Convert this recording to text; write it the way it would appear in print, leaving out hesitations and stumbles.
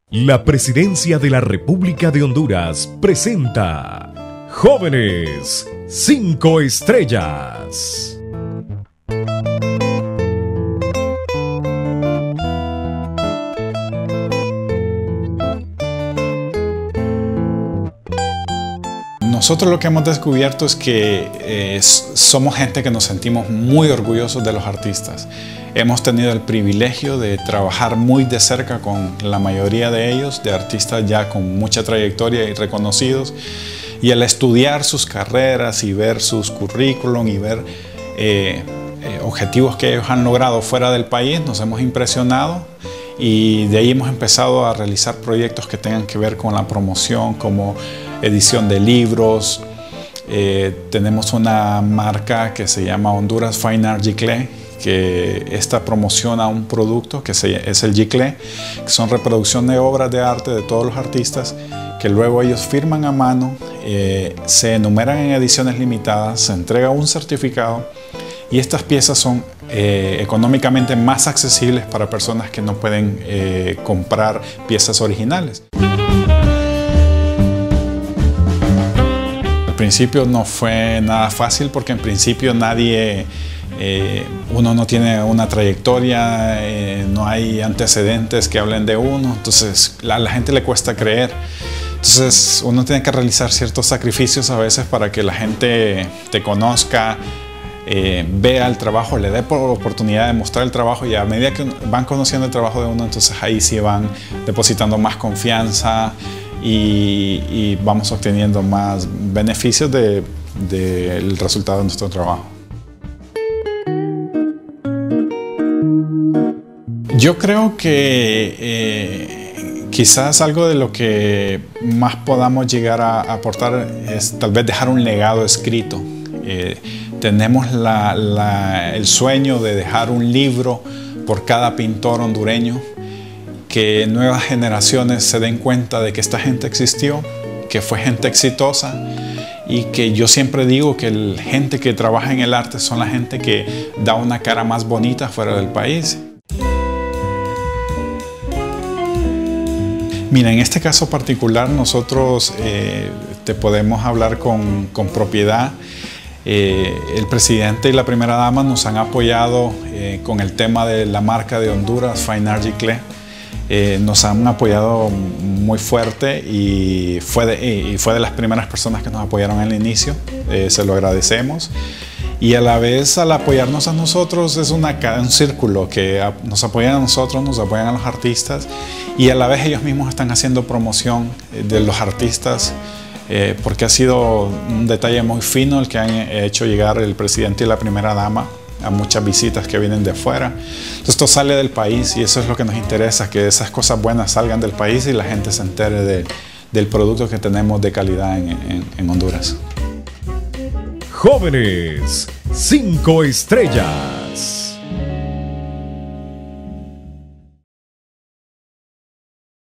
La Presidencia de la República de Honduras presenta Jóvenes 5 Estrellas. Nosotros lo que hemos descubierto es que somos gente que nos sentimos muy orgullosos de los artistas. Hemos tenido el privilegio de trabajar muy de cerca con la mayoría de ellos, de artistas ya con mucha trayectoria y reconocidos. Y al estudiar sus carreras y ver sus currículum y ver objetivos que ellos han logrado fuera del país, nos hemos impresionado. Y de ahí hemos empezado a realizar proyectos que tengan que ver con la promoción, como edición de libros. Tenemos una marca que se llama Honduras Fine Art Giclée, que esta promociona un producto que es el Giclée, que son reproducción de obras de arte de todos los artistas, que luego ellos firman a mano, se enumeran en ediciones limitadas, se entrega un certificado y estas piezas son económicamente más accesibles para personas que no pueden comprar piezas originales. Al principio no fue nada fácil porque en principio uno no tiene una trayectoria, no hay antecedentes que hablen de uno, entonces a la gente le cuesta creer. Entonces uno tiene que realizar ciertos sacrificios a veces para que la gente te conozca, vea el trabajo, le dé oportunidad de mostrar el trabajo, y a medida que van conociendo el trabajo de uno, entonces ahí sí van depositando más confianza y vamos obteniendo más beneficios del resultado de nuestro trabajo. Yo creo que quizás algo de lo que más podamos llegar a aportar es tal vez dejar un legado escrito. Tenemos el sueño de dejar un libro por cada pintor hondureño, que nuevas generaciones se den cuenta de que esta gente existió, que fue gente exitosa, y que yo siempre digo que la gente que trabaja en el arte son la gente que da una cara más bonita fuera del país. Mira, en este caso particular nosotros te podemos hablar con propiedad. El presidente y la primera dama nos han apoyado con el tema de la marca de Honduras Fine Art Giclée. Nos han apoyado muy fuerte y fue de las primeras personas que nos apoyaron al inicio. Se lo agradecemos. Y a la vez, al apoyarnos a nosotros, es un círculo que nos apoyan a nosotros, nos apoyan a los artistas, y a la vez ellos mismos están haciendo promoción de los artistas, porque ha sido un detalle muy fino el que han hecho llegar el presidente y la primera dama a muchas visitas que vienen de afuera. Entonces esto sale del país y eso es lo que nos interesa, que esas cosas buenas salgan del país y la gente se entere del producto que tenemos de calidad en Honduras. Jóvenes 5 Estrellas.